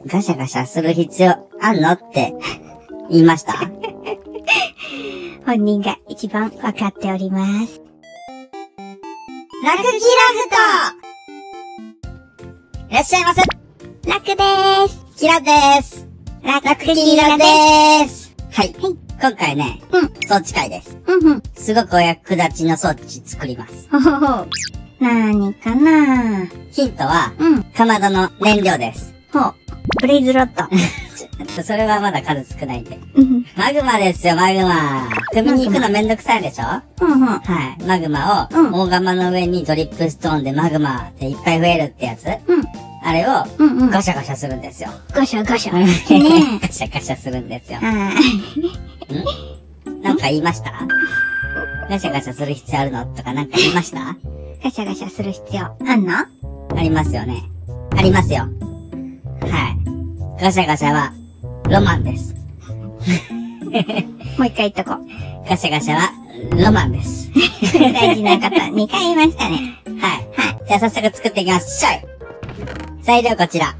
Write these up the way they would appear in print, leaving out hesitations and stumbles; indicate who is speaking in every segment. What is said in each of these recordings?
Speaker 1: ガシャガシャする必要あんのって言いました。
Speaker 2: 本人が一番わかっております。
Speaker 1: ラクキラフトいらっしゃいませ。
Speaker 2: ラクでーす。
Speaker 1: キラです。ラクキラでーす。はい。今回ね、装置会です。すごくお役立ちの装置作ります。
Speaker 2: ほほほ。なーにかなー。
Speaker 1: ヒントは、かまどの燃料です。
Speaker 2: ほう。ブレイズロッド。
Speaker 1: それはまだ数少ないんで。マグマですよ、マグマ。組みに行くのめんどくさいでしょ？はい。マグマを、大釜の上にドリップストーンでマグマでいっぱい増えるってやつ。あれを、ガシャガシャするんですよ。
Speaker 2: ガシャガシャ。
Speaker 1: ねガシャガシャするんですよ。なんか言いました？ガシャガシャする必要あるのとかなんか言いました？
Speaker 2: ガシャガシャする必要あんの？
Speaker 1: ありますよね。ありますよ。はい。ガシャガシャは、ロマンです。
Speaker 2: もう一回言っとこう。
Speaker 1: ガシャガシャは、ロマンです。
Speaker 2: 大事なこと、2回言いましたね。
Speaker 1: はい。じゃあ早速作っていきましょう。材料こちら。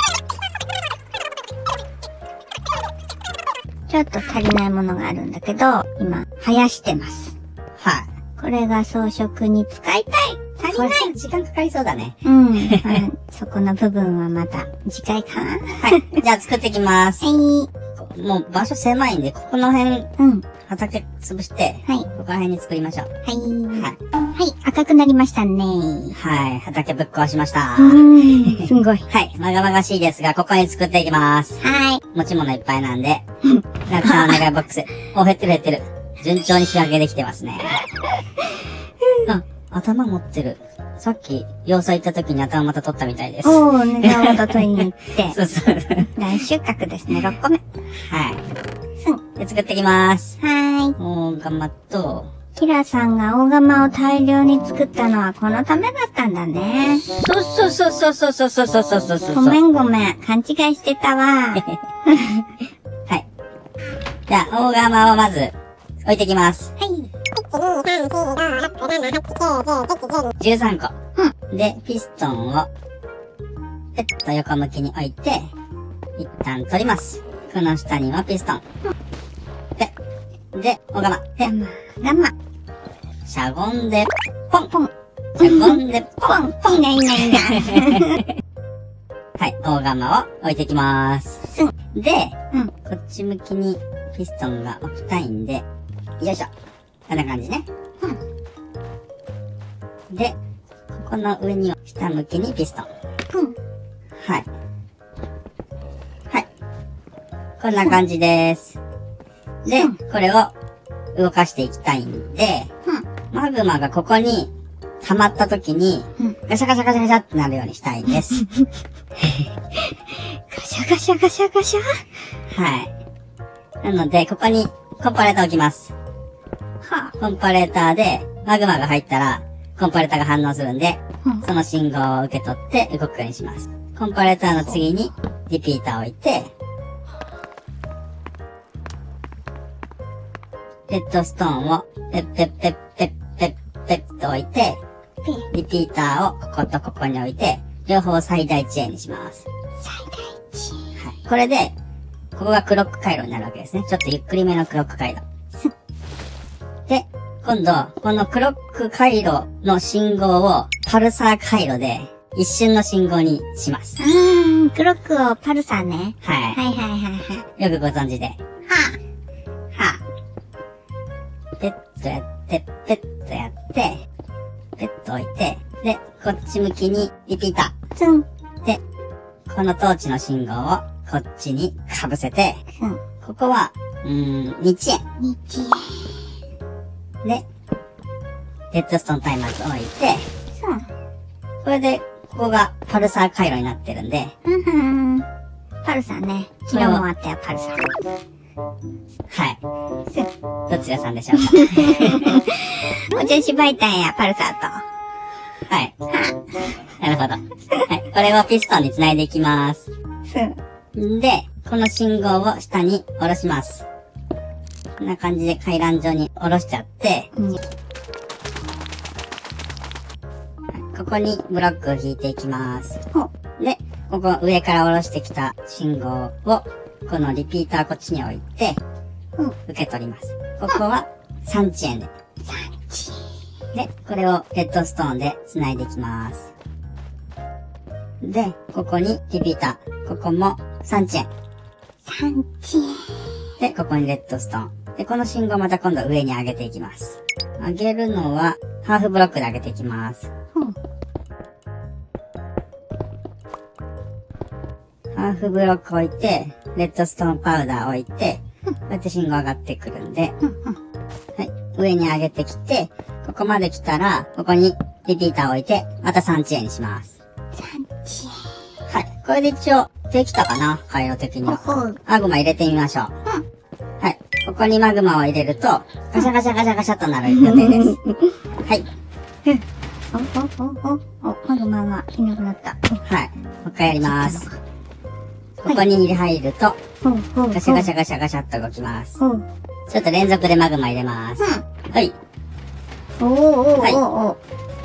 Speaker 2: ちょっと足りないものがあるんだけど、今、生やしてます。
Speaker 1: はい。
Speaker 2: これが装飾に使いたい。足りない。
Speaker 1: 時間かかりそうだね。
Speaker 2: そこの部分はまた次回かな。
Speaker 1: はい。じゃあ作っていきます。
Speaker 2: はい。
Speaker 1: もう場所狭いんで、ここの辺、畑潰して、ここら辺に作りましょう。
Speaker 2: はい。はい。赤くなりましたね。
Speaker 1: はい。畑ぶっ壊しました。
Speaker 2: すんごい。
Speaker 1: はい。まがまがしいですが、ここに作っていきます。
Speaker 2: はい。
Speaker 1: 持ち物いっぱいなんで、たくさんお願いボックス。お、減ってる減ってる。順調に仕上げできてますね。あ、頭持ってる。さっき、要塞行った時に頭また取ったみたいです。
Speaker 2: おー、ネガを取りに行って。
Speaker 1: そうそう。
Speaker 2: 大収穫ですね、6個目。
Speaker 1: はい。で、作っていきます。
Speaker 2: 大
Speaker 1: 釜と、
Speaker 2: キラさんが大釜を大量に作ったのはこのためだったんだね。
Speaker 1: そう。
Speaker 2: ごめん。勘違いしてたわ。
Speaker 1: はい。じゃあ、大釜をまず、置いていきます。
Speaker 2: はい。
Speaker 1: 13個。で、ピストンを、ペッと横向きに置いて、一旦取ります。この下にはピストン。で、大釜。
Speaker 2: ガンマ。
Speaker 1: シャゴンで、ポン。
Speaker 2: ポン。
Speaker 1: シャゴンで、ポン。
Speaker 2: いいな。
Speaker 1: はい、大釜を置いていきます。で、こっち向きにピストンが置きたいんで、よいしょ。こんな感じね。で、ここの上には下向きにピストン。はい。こんな感じです。で、これを動かしていきたいんで、マグマがここに溜まった時に、ガシャガシャガシャガシャってなるようにしたいんです。
Speaker 2: ガシャガシャガシャガシャ。
Speaker 1: はい。なので、ここにコンパレーターを置きます。コンパレーターで、マグマが入ったら、コンパレーターが反応するんで、その信号を受け取って動くようにします。コンパレーターの次に、リピーターを置いて、レッドストーンを、ペッと置いて、リピーターをこことここに置いて、両方最大値 A にします。
Speaker 2: 最大値。
Speaker 1: はい。これで、ここがクロック回路になるわけですね。ちょっとゆっくりめのクロック回路。で、今度、このクロック回路の信号をパルサー回路で一瞬の信号にします。
Speaker 2: クロックをパルサーね。
Speaker 1: はい。よくご存知で。ペッとやって、ペッとやって、ペッと置いて、で、こっち向きにリピーター。で、このトーチの信号をこっちに被せて、ここは、日円。で、レッドストーンタイマーズ置いて、これで、ここがパルサー回路になってるんで、
Speaker 2: パルサーね。昨日もあったよ、パルサー。
Speaker 1: はい。どちらさんでしょうか。
Speaker 2: お茶しばいたんや、パルサーと。
Speaker 1: はい。なるほど。はい。これをピストンに繋いでいきます。で、この信号を下に下ろします。こんな感じで回覧状に下ろしちゃって、ここにブロックを引いていきます。で、 ここ上から下ろしてきた信号を、このリピーターこっちに置いて、受け取ります。ここは3遅延で。で、これをレッドストーンで繋いでいきます。で、ここにリピーター。ここも3遅延。で、ここにレッドストーン。で、この信号をまた今度上に上げていきます。上げるのは、ハーフブロックで上げていきます。ハーフブロック置いて、レッドストーンパウダー置いて、こうやって信号上がってくるんで、はい、上に上げてきて、ここまで来たら、ここにリピーター置いて、また3遅延にします。はい、これで一応、できたかな回路的には。マグマ入れてみましょう。はい。ここにマグマを入れると、ガシャガシャガシャガシャとなる予定です。はい。
Speaker 2: マグマがいなくなった。
Speaker 1: はい。もう一回やります。ここに入ると、ガシャガシャガシャガシャっと動きます。ちょっと連続でマグマ入れます。はい。はい。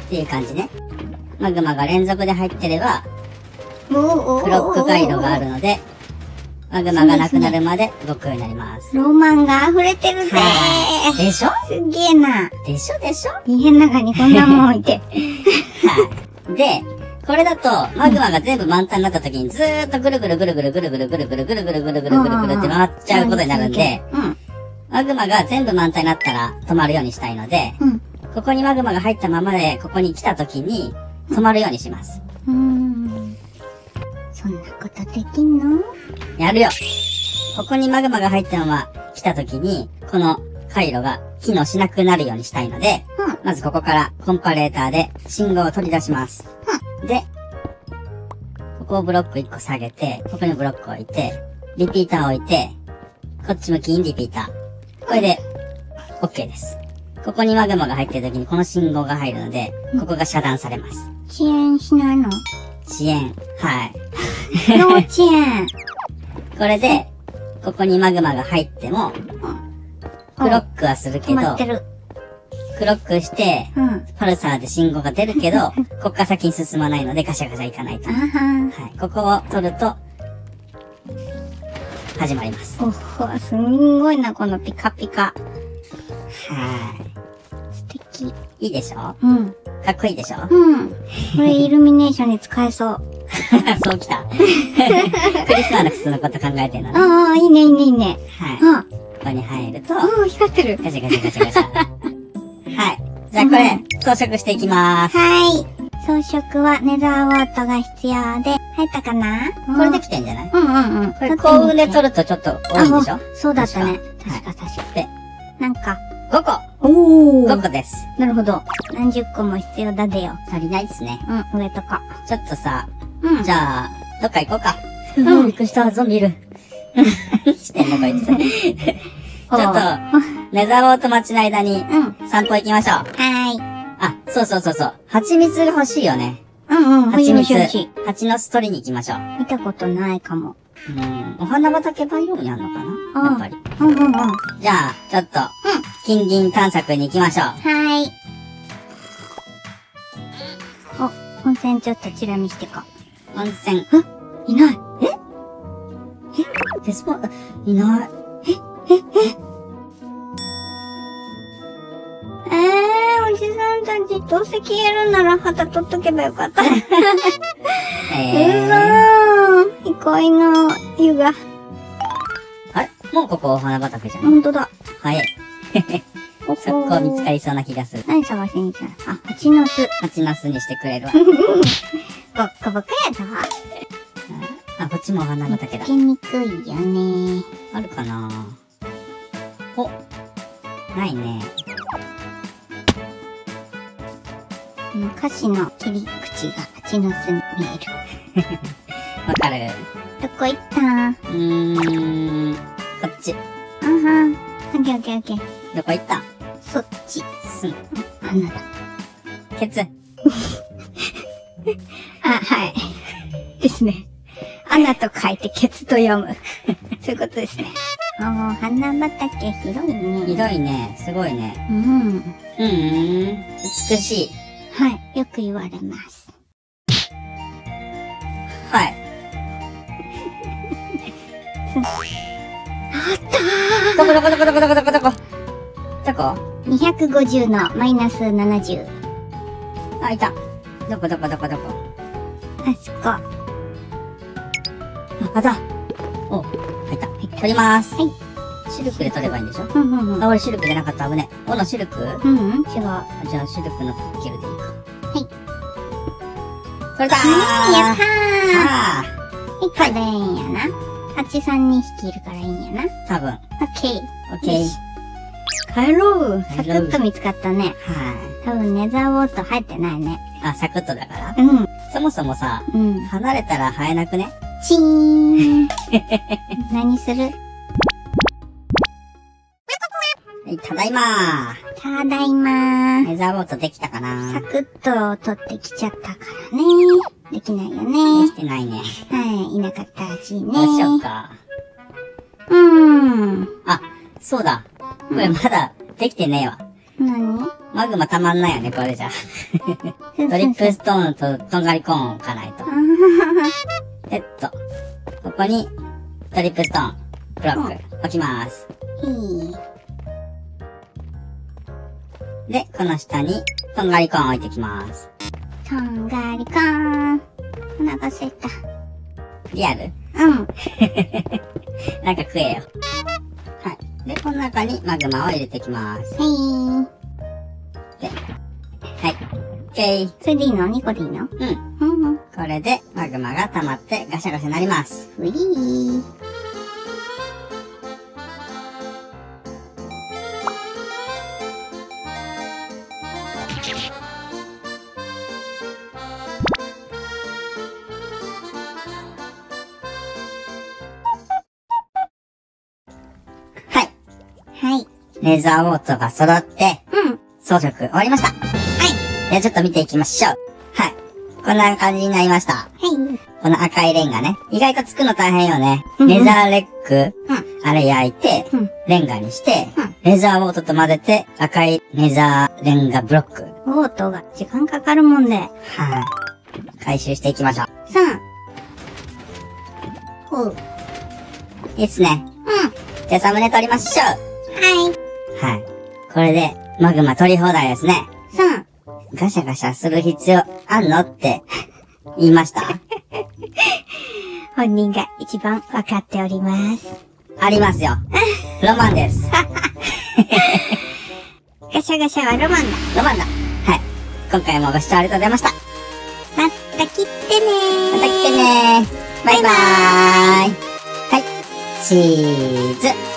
Speaker 1: っていう感じね。マグマが連続で入ってれば、クロック回路があるので、マグマがなくなるまで動くようになります。
Speaker 2: ロマンが溢れてるぜ
Speaker 1: ー。でしょ
Speaker 2: すげえな。
Speaker 1: でしょ
Speaker 2: 家の中にこんなもん置いて。
Speaker 1: はい。で、これだと、マグマが全部満タンになった時にずーっとぐるぐるぐるぐるぐるぐるぐるぐるぐるぐるぐるぐるぐるぐるって回っちゃうことになるんで、マグマが全部満タンになったら止まるようにしたいので、ここにマグマが入ったままで、ここに来た時に止まるようにします。
Speaker 2: そんなことできんの？
Speaker 1: やるよ。ここにマグマが入ったまま来た時に、この回路が機能しなくなるようにしたいので、まずここからコンパレーターで信号を取り出します。で、ここをブロック1個下げて、ここにブロックを置いて、リピーターを置いて、こっち向きにリピーター。これで、OK です。ここにマグマが入ってる時にこの信号が入るので、ここが遮断されます。
Speaker 2: 遅延しないの？
Speaker 1: 遅延。はい。
Speaker 2: ノー遅延。
Speaker 1: これで、ここにマグマが入っても、クロックはするけど、クロックして、パルサーで信号が出るけど、こっから先に進まないのでガシャガシャいかないと。はい。ここを取ると、始まります。
Speaker 2: すんごいな、このピカピカ。
Speaker 1: はい。
Speaker 2: 素敵。
Speaker 1: いいでしょ？かっこいいでしょ？
Speaker 2: これイルミネーションに使えそう。
Speaker 1: そうきた。クリスマスのこと考えてるのね。
Speaker 2: いいね、いいね、いいね。
Speaker 1: はい。ここに入ると、
Speaker 2: 光ってる。
Speaker 1: ガシャガシャガシャガシャ。はい。じゃあこれ、装飾していきまーす。
Speaker 2: はい。装飾はネザーウォートが必要で、入ったかな？
Speaker 1: これできてんじゃない？これ幸運で取るとちょっと多いでしょ？
Speaker 2: そうだったね。確か。で、なんか、
Speaker 1: 5個。5個です。
Speaker 2: なるほど。何十個も必要だでよ。
Speaker 1: 足りないですね。
Speaker 2: 上とか。
Speaker 1: ちょっとさ、じゃあ、どっか行こうか。びっくりした、ゾンビいる。何してんのこいつ。ちょっと、ネザーウォート待ちの間に、散歩行きましょう。あ、そう。蜂蜜が欲しいよね。蜂蜜。蜂の巣取りに行きましょう。
Speaker 2: 見たことないかも。
Speaker 1: お花畑バイオームやんのかなやっぱり。じゃあ、ちょっと、金銀探索に行きましょう。
Speaker 2: 温泉ちょっとチラ見してか。
Speaker 1: 温泉。
Speaker 2: いない。
Speaker 1: デスポ、いない。
Speaker 2: おじさんたちどうせ消えるなら旗取っとけばよかった。憩いの湯が。
Speaker 1: あれもうここお花畑じゃん。
Speaker 2: ほんとだ。
Speaker 1: 早い。速攻見つかりそうな気がする。
Speaker 2: 何探しに行ったの？蜂の巣。
Speaker 1: 蜂の巣にしてくれるわ。
Speaker 2: ボッコボコやぞ。
Speaker 1: こっちもお花畑だ。
Speaker 2: つけにくいよね。
Speaker 1: あるかな？お、ないね。
Speaker 2: 歌詞の切り口が蜂の巣に見える。
Speaker 1: わかる。
Speaker 2: どこ行った
Speaker 1: こっち。
Speaker 2: オッケー。
Speaker 1: どこ行った？
Speaker 2: そっち。
Speaker 1: 穴だ。ケツ。
Speaker 2: はい。ですね。穴と書いてケツと読む。そういうことですね。花畑広いね。
Speaker 1: 広いね。すごいね。美しい。
Speaker 2: はい。よく言われます。
Speaker 1: はい。 どこどこどこどこどこどこどこどこ
Speaker 2: ?250 のマイナス70。
Speaker 1: あ、いた。どこどこどこどこ
Speaker 2: あそこ。
Speaker 1: あだ。お、入った。取りまーす。
Speaker 2: はい。
Speaker 1: シルクで取ればいいんでしょ？
Speaker 2: うんうんうん。
Speaker 1: あ、俺シルクでなかった危ね。おのシルク？
Speaker 2: うんうん、違う。
Speaker 1: じゃあシルクのピッケルでいいか。
Speaker 2: はい。
Speaker 1: 取れたー。
Speaker 2: やったー。
Speaker 1: あ
Speaker 2: はい、これいいんやな。ハチさん2匹いるからいいんやな。
Speaker 1: ー、多分。
Speaker 2: オッケー。
Speaker 1: オッケー。
Speaker 2: よし帰ろう。サクッと見つかったね。
Speaker 1: はい。
Speaker 2: 多分ネザーウォート生えてないね。
Speaker 1: あ、サクッとだから
Speaker 2: うん。
Speaker 1: そもそもさ、
Speaker 2: うん。
Speaker 1: 離れたら生えなくね？
Speaker 2: チーン。何する？
Speaker 1: はい、ただいま
Speaker 2: ただいま
Speaker 1: ー。
Speaker 2: ー。
Speaker 1: ネザーウォートできたかな？
Speaker 2: サクッと取ってきちゃったからね。できないよ
Speaker 1: で
Speaker 2: ね。
Speaker 1: きてないね。
Speaker 2: はい、いなかったらしいね。
Speaker 1: どうしようか。あ、そうだ。これまだできてねえわ。
Speaker 2: 何？
Speaker 1: マグマたまんないよね、これじゃ。トリップストーンととんがりコーンを置かないと。ここにトリップストーン、ブロック置きます。で、この下にとんがりコーン置いてきます。
Speaker 2: とんがりコーン。お腹すいた。
Speaker 1: リアル？
Speaker 2: うん。
Speaker 1: なんか食えよ。はい。で、この中にマグマを入れていきます。
Speaker 2: はい
Speaker 1: で、はい。オッケー。
Speaker 2: それでいいの？2個でいいの？
Speaker 1: うん。これでマグマが溜まってガシャガシャなります。
Speaker 2: ふいー。
Speaker 1: はい。
Speaker 2: はい。
Speaker 1: レーザーウォートが揃って、装飾終わりました。
Speaker 2: はい。
Speaker 1: ではちょっと見ていきましょう。はい。こんな感じになりました。
Speaker 2: はい。
Speaker 1: この赤いレンガね。意外とつくの大変よね。レザーレック、あれ焼いて、レンガにして、レザーウォートと混ぜて、赤いレザーレンガブロック。
Speaker 2: ウォートが時間かかるもんで。
Speaker 1: はい。回収していきましょう。
Speaker 2: 3。ほう。
Speaker 1: いいっすね。じゃあサムネ撮りましょう。
Speaker 2: はい。
Speaker 1: はい。これで、マグマ取り放題ですね。
Speaker 2: 3。
Speaker 1: ガシャガシャする必要あんのって言いました
Speaker 2: 本人が一番わかっております。
Speaker 1: ありますよ。ロマンです。
Speaker 2: ガシャガシャはロマンだ。
Speaker 1: ロマンだ。はい。今回もご視聴ありがとうございました。
Speaker 2: また来てねー。
Speaker 1: また来てねー。バイバーイ。はい。チーズ。